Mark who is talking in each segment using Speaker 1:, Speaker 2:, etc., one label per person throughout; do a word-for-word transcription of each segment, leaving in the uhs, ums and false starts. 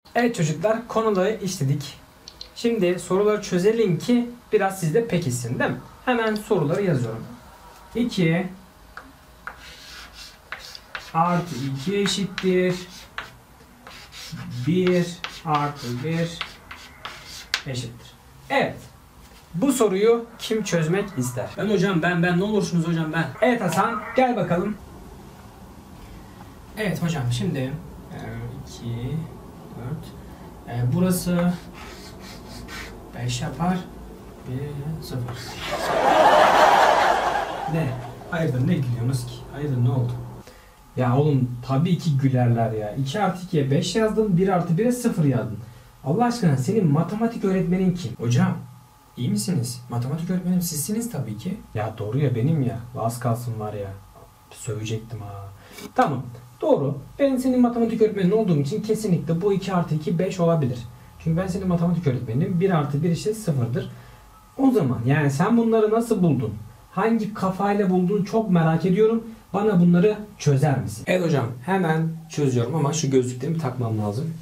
Speaker 1: Evet çocuklar, konuları işledik. Şimdi soruları çözelim ki biraz siz de pekişsin, değil mi? Hemen soruları yazıyorum. iki artı iki eşittir bir artı bir eşittir. Evet. Bu soruyu kim çözmek ister?
Speaker 2: Ben hocam ben ben ne olursunuz hocam ben.
Speaker 1: Evet Hasan, gel bakalım. Evet hocam, şimdi iki, dört, burası beş yapar. bir, sıfır. Ne? Hayırdır, ne gülüyorsunuz ki? Hayırdır, ne oldu? Ya oğlum, tabii ki gülerler ya. iki artı ikiye beş yazdın, bir artı bire sıfır yazdın. Allah aşkına, senin matematik öğretmenin kim? Hocam, iyi misiniz? Matematik öğretmenim sizsiniz tabii ki. Ya doğru ya, benim ya. Az kalsın var ya. Sövecektim ha. Tamam, doğru. Ben senin matematik öğretmenin olduğum için kesinlikle bu iki artı iki beş olabilir. Çünkü ben senin matematik öğretmenim. bir artı bir işte sıfırdır. O zaman yani sen bunları nasıl buldun? Hangi kafayla buldun, çok merak ediyorum. Bana bunları çözer misin? Evet hocam, hemen çözüyorum ama şu gözlüklerimi takmam lazım.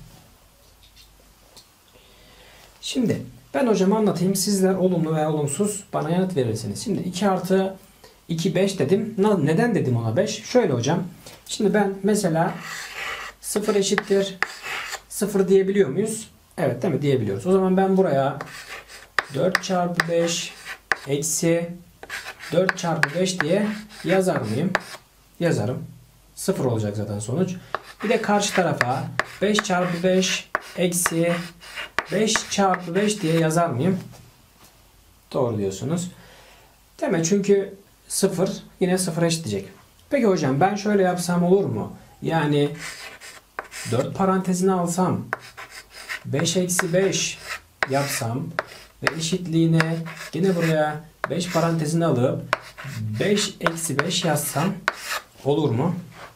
Speaker 1: Şimdi ben hocam anlatayım. Sizler olumlu veya olumsuz bana yanıt verirsiniz. Şimdi iki artı iki beş dedim. Neden dedim ona beş? Şöyle hocam. Şimdi ben mesela sıfır eşittir sıfır diyebiliyor muyuz? Evet, değil mi? Diyebiliyoruz. O zaman ben buraya dört çarpı beş eksi dört çarpı beş diye yazar mıyım? Yazarım. sıfır olacak zaten sonuç. Bir de karşı tarafa beş çarpı beş eksi beş çarpı beş diye yazar mıyım? Doğru diyorsunuz. Değil mi? Çünkü sıfır yine sıfır eşitleyecek. Peki hocam, ben şöyle yapsam olur mu? Yani dört parantezine alsam, beş eksi beş yapsam ve eşitliğine yine buraya beş parantezine alıp beş eksi beş yazsam olur mu?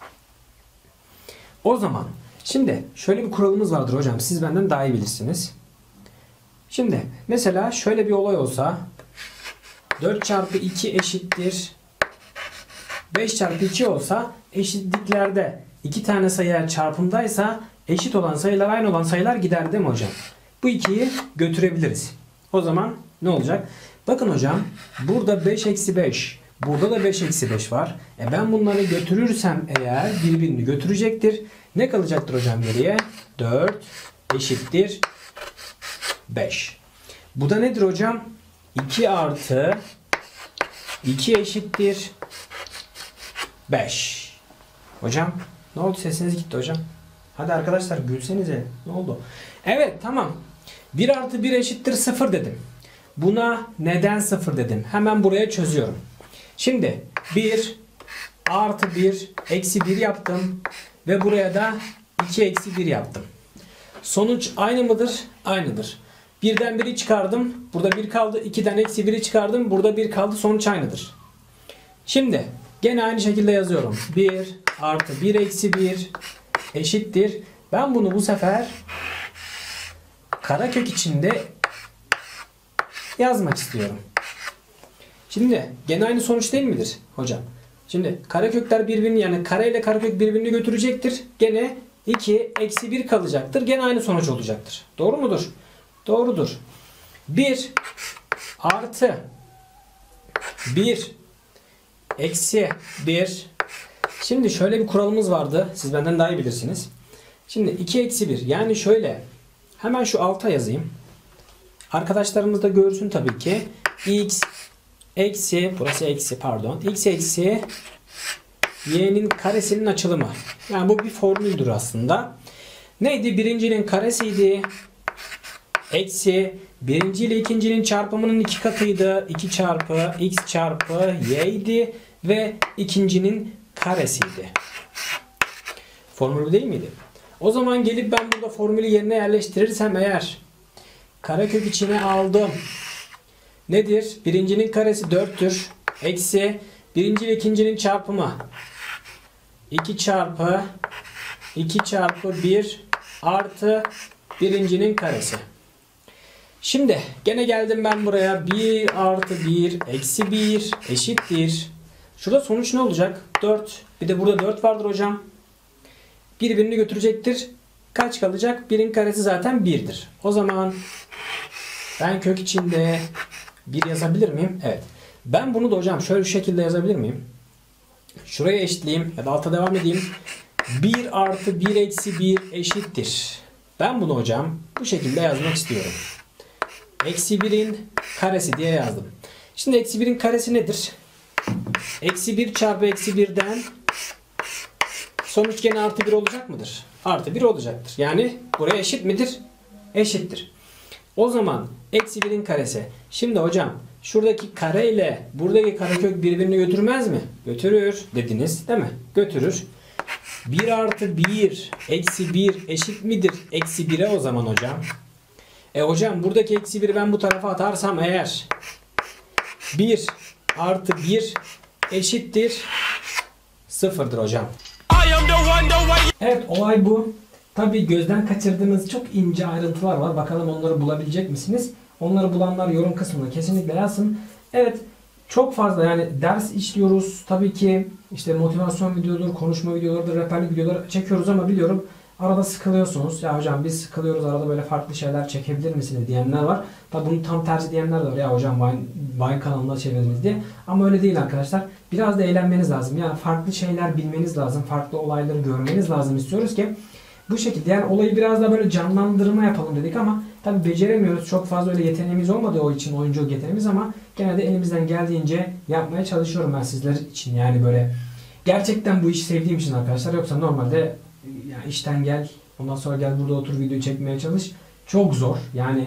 Speaker 1: O zaman şimdi şöyle bir kuralımız vardır hocam. Siz benden daha iyi bilirsiniz. Şimdi mesela şöyle bir olay olsa dört çarpı iki eşittir beş çarpı iki olsa, eşitliklerde iki tane sayı çarpımdaysa eşit olan sayılar aynı olan sayılar gider, değil mi hocam? Bu ikiyi götürebiliriz. O zaman ne olacak? Bakın hocam, burada beş eksi beş, burada da beş eksi beş var. E ben bunları götürürsem eğer birbirini götürecektir. Ne kalacaktır hocam geriye? dört eşittir beş. Bu da nedir hocam? iki artı iki eşittir beş. Hocam ne oldu? Sesiniz gitti hocam. Hadi arkadaşlar gülsenize. Ne oldu? Evet, tamam. bir artı bir eşittir sıfır dedim. Buna neden sıfır dedim? Hemen buraya çözüyorum. Şimdi bir artı bir eksi bir yaptım. Ve buraya da iki eksi bir yaptım. Sonuç aynı mıdır? Aynıdır. birden biri çıkardım. Burada bir kaldı. ikiden eksi biri çıkardım. Burada bir kaldı. Sonuç aynıdır. Şimdi gene aynı şekilde yazıyorum. bir artı bir eksi bir eşittir. Ben bunu bu sefer karekök içinde yazmak istiyorum. Şimdi gene aynı sonuç değil midir hocam? Şimdi karekökler birbirini, yani kare ile karekök birbirini götürecektir. Gene iki eksi bir kalacaktır. Gene aynı sonuç olacaktır. Doğru mudur? Doğrudur. bir artı bir eksi bir. Şimdi şöyle bir kuralımız vardı. Siz benden daha iyi bilirsiniz. Şimdi iki eksi bir. Yani şöyle. Hemen şu alta yazayım. Arkadaşlarımız da görsün tabii ki. X eksi, burası eksi pardon. X eksi y'nin karesinin açılımı. Yani bu bir formüldür aslında. Neydi? Birincinin karesiydi. Eksi birinci ile ikincinin çarpımının iki katıydı. iki çarpı x çarpı y idi. Ve ikincinin karesiydi. Formülü değil miydi? O zaman gelip ben burada formülü yerine yerleştirirsem eğer, karekök içine aldım. Nedir? Birincinin karesi dörttür. Eksi birinci ile ikincinin çarpımı iki çarpı iki çarpı bir artı birincinin karesi. Şimdi gene geldim ben buraya. bir artı bir eksi bir eşittir. Şurada sonuç ne olacak? dört. Bir de burada dört vardır hocam. Birbirini götürecektir. Kaç kalacak? birin karesi zaten birdir. O zaman ben kök içinde bir yazabilir miyim? Evet. Ben bunu da hocam şöyle şu şekilde yazabilir miyim? Şuraya eşitleyeyim ya da alta devam edeyim. bir artı bir eksi bir eşittir. Ben bunu hocam bu şekilde yazmak istiyorum. Eksi birin karesi diye yazdım. Şimdi eksi birin karesi nedir? Eksi bir çarpı eksi birden sonuç gene artı bir olacak mıdır? Artı bir olacaktır. Yani buraya eşit midir? Eşittir. O zaman eksi birin karesi. Şimdi hocam şuradaki kare ile buradaki karekök birbirini götürmez mi? Götürür dediniz değil mi? Götürür. bir artı bir eksi bir eşit midir? Eksi bire o zaman hocam. E hocam buradaki eksi biri ben bu tarafa atarsam eğer bir artı bir eşittir sıfırdır hocam. Evet, olay bu. Tabii gözden kaçırdığınız çok ince ayrıntılar var. Bakalım onları bulabilecek misiniz? Onları bulanlar yorum kısmına kesinlikle yazsın. Evet, çok fazla yani ders işliyoruz. Tabii ki işte motivasyon videoları, konuşma videoları, rehberlik videoları çekiyoruz ama biliyorum arada sıkılıyorsunuz. Ya hocam biz sıkılıyoruz, arada böyle farklı şeyler çekebilir misiniz diyenler var. Tabii bunun tam tersi diyenler de var. Ya hocam Vine, Vine kanalında çeviririz diye. Ama öyle değil arkadaşlar. Biraz da eğlenmeniz lazım. Yani farklı şeyler bilmeniz lazım. Farklı olayları görmeniz lazım istiyoruz ki bu şekilde yani olayı biraz daha böyle canlandırma yapalım dedik ama tabii beceremiyoruz. Çok fazla öyle yeteneğimiz olmadığı o için, oyunculuk yeteneğimiz, ama gene de elimizden geldiğince yapmaya çalışıyorum ben sizler için. Yani böyle gerçekten bu işi sevdiğim için arkadaşlar. Yoksa normalde yani işten gel, ondan sonra gel burada otur video çekmeye çalış. Çok zor. Yani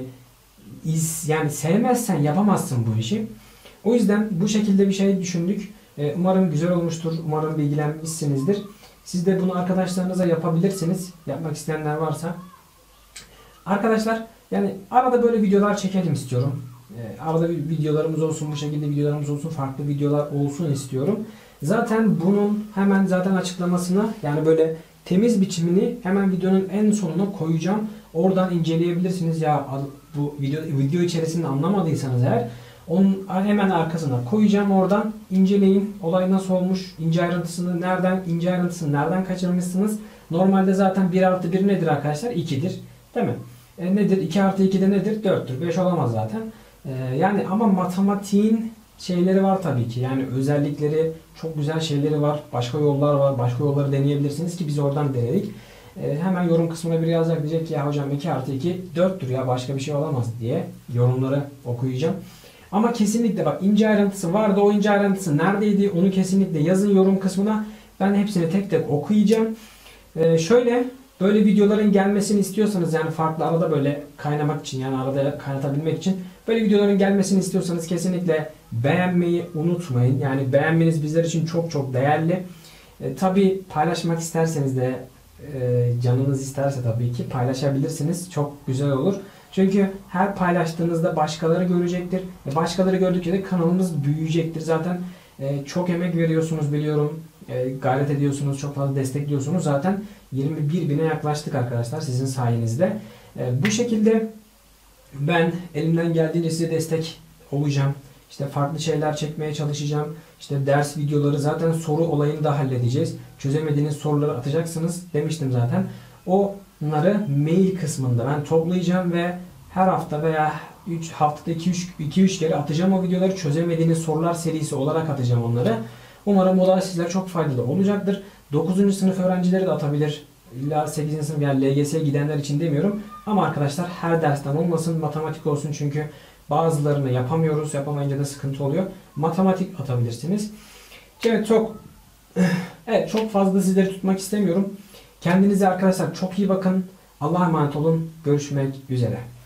Speaker 1: iz, yani sevmezsen yapamazsın bu işi. O yüzden bu şekilde bir şey düşündük. Umarım güzel olmuştur. Umarım bilgilenmişsinizdir. Siz de bunu arkadaşlarınıza yapabilirsiniz. Yapmak isteyenler varsa. Arkadaşlar yani arada böyle videolar çekelim istiyorum. Ee, arada bir videolarımız olsun, bu şekilde videolarımız olsun, farklı videolar olsun istiyorum. Zaten bunun hemen zaten açıklamasını, yani böyle temiz biçimini hemen videonun en sonuna koyacağım. Oradan inceleyebilirsiniz. Ya bu video, video içerisinde anlamadıysanız eğer onun hemen arkasına koyacağım. Oradan inceleyin. Olay nasıl olmuş? İnce ayrıntısını nereden, ince ayrıntısını nereden kaçırmışsınız? Normalde zaten bir artı bir nedir arkadaşlar? ikidir. Değil mi? E nedir? iki artı iki de nedir? dörttür. beş olamaz zaten. E, yani ama matematiğin şeyleri var tabii ki. Yani özellikleri, çok güzel şeyleri var. Başka yollar var. Başka yolları deneyebilirsiniz ki biz oradan denedik. E, hemen yorum kısmına biri yazacak, diyecek ki ya hocam iki artı iki dörttür ya, başka bir şey olamaz diye yorumları okuyacağım. Ama kesinlikle bak, ince ayrıntısı vardı. O ince ayrıntısı neredeydi? Onu kesinlikle yazın yorum kısmına. Ben hepsini tek tek okuyacağım. Ee, şöyle böyle videoların gelmesini istiyorsanız, yani farklı arada böyle kaynamak için, yani arada kaynatabilmek için böyle videoların gelmesini istiyorsanız kesinlikle beğenmeyi unutmayın. Yani beğenmeniz bizler için çok çok değerli. Ee, tabii paylaşmak isterseniz de e, canınız isterse tabii ki paylaşabilirsiniz. Çok güzel olur. Çünkü her paylaştığınızda başkaları görecektir. Ve başkaları gördükçe de kanalımız büyüyecektir. Zaten e, çok emek veriyorsunuz biliyorum. E, gayret ediyorsunuz. Çok fazla destekliyorsunuz. Zaten yirmi bir bine yaklaştık arkadaşlar sizin sayenizde. E, bu şekilde ben elimden geldiğince size destek olacağım. İşte farklı şeyler çekmeye çalışacağım. İşte ders videoları, zaten soru olayını da halledeceğiz. Çözemediğiniz soruları atacaksınız demiştim zaten. Onları mail kısmında ben toplayacağım ve her hafta veya üç haftada iki üç kere atacağım o videoları. Çözemediğiniz sorular serisi olarak atacağım onları. Umarım o da sizlere çok faydalı olacaktır. dokuzuncu sınıf öğrencileri de atabilir. İlla sekizinci sınıf yani L G S'ye gidenler için demiyorum. Ama arkadaşlar her dersten olmasın, matematik olsun, çünkü bazılarını yapamıyoruz. Yapamayınca da sıkıntı oluyor. Matematik atabilirsiniz. Evet, çok evet çok fazla sizleri tutmak istemiyorum. Kendinize arkadaşlar çok iyi bakın. Allah'a emanet olun. Görüşmek üzere.